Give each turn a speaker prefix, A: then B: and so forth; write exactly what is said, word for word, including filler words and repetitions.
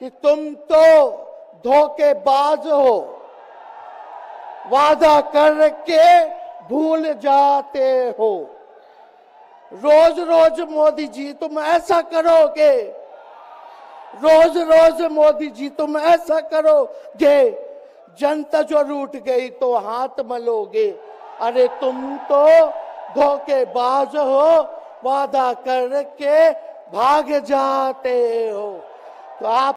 A: कि तुम तो धोखेबाज हो, वादा करके भूल जाते हो। रोज रोज मोदी जी तुम ऐसा करोगे, रोज रोज मोदी जी तुम ऐसा करोगे, जनता जो रूठ गई तो हाथ मलोगे। अरे तुम तो धोखेबाज हो, वादा करके भाग जाते हो। तो आप